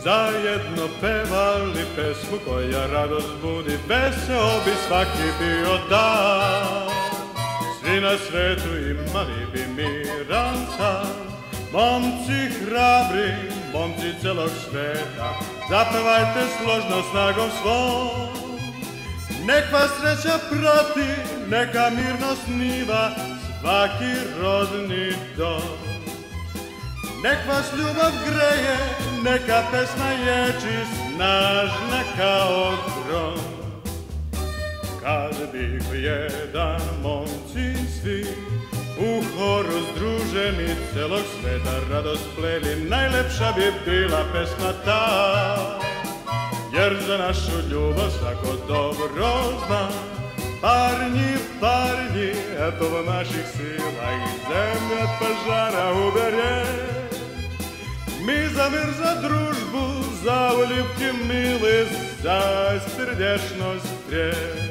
zajedno pevali pesmu koja radost budi, veseo bi svaki bio dan. Svi na svetu imali bi miran san, momci hrabri, momci celog sveta, zapevajte složno snagom svom. Nek vas sreća prati, neka mirno sniva svaki rodni dom. Nek vas ljubav greje, neka pesma ječi snažna kao grom. Kad bi jedan momci svi u horu združeni celog sveta radost pleli, najlepša bi bila pesma ta. Jer za našu ljubav svako dobro zna, parnji, parnji, eto v naših silah zemlja požara ubere. Mi za mir, za družbu, za uljubki mili, za srdečnost riječ.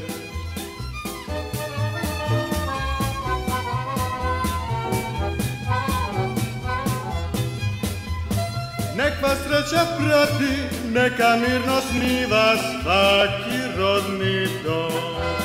Nek vas sreća prati, neka mirno sniva svaki rodni dom.